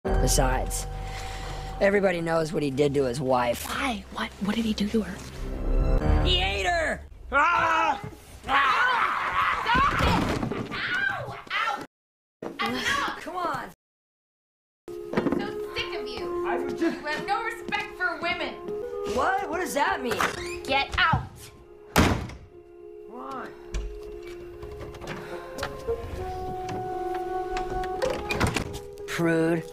Besides, everybody knows what he did to his wife. Why? What did he do to her? He ate her! Ah! Stop it! Ow! Ow! Enough! Come on! I'm so sick of you. You have no respect for women. What? What does that mean? Get out! Come on. Prude.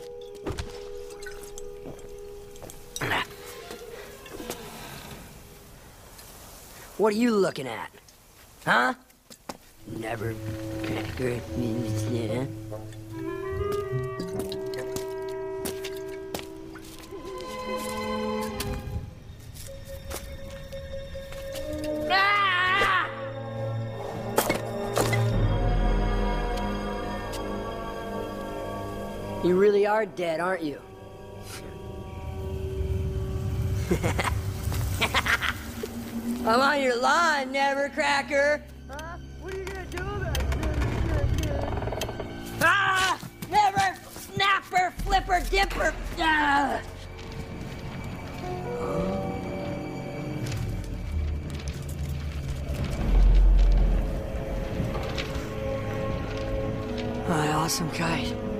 What are you looking at? Huh? Never cracker. Yeah. Ah! You really are dead, aren't you? I'm on your lawn, Nevercracker. What are you gonna do about it? Ah! Never snapper, flipper, dipper. Ah! My awesome kite.